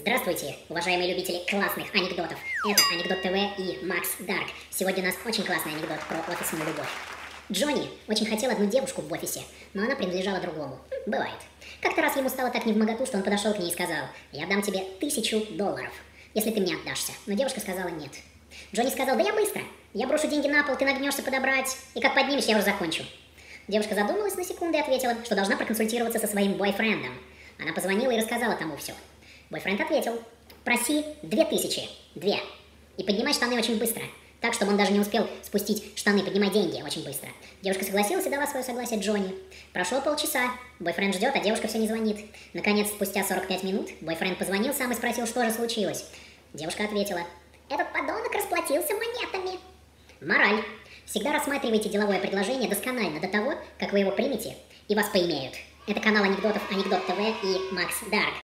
Здравствуйте, уважаемые любители классных анекдотов. Это Анекдот ТВ и Макс Дарк. Сегодня у нас очень классный анекдот про офисную любовь. Джонни очень хотел одну девушку в офисе, но она принадлежала другому. Бывает. Как-то раз ему стало так невмоготу, что он подошел к ней и сказал: «Я дам тебе $1000, если ты мне отдашься». Но девушка сказала нет. Джонни сказал: «Да я быстро. Я брошу деньги на пол, ты нагнешься подобрать, и как поднимешь, я уже закончу». Девушка задумалась на секунду и ответила, что должна проконсультироваться со своим бойфрендом. Она позвонила и рассказала тому все. Бойфренд ответил: «Проси 2000, 2, и поднимай штаны очень быстро, так, чтобы он даже не успел спустить штаны, поднимай деньги очень быстро». Девушка согласилась и дала свое согласие Джонни. Прошло полчаса, бойфренд ждет, а девушка все не звонит. Наконец, спустя 45 минут, бойфренд позвонил сам и спросил, что же случилось. Девушка ответила: «Этот подонок расплатился монетами». Мораль. Всегда рассматривайте деловое предложение досконально до того, как вы его примете и вас поимеют. Это канал анекдотов Анекдот ТВ и Макс Дарк.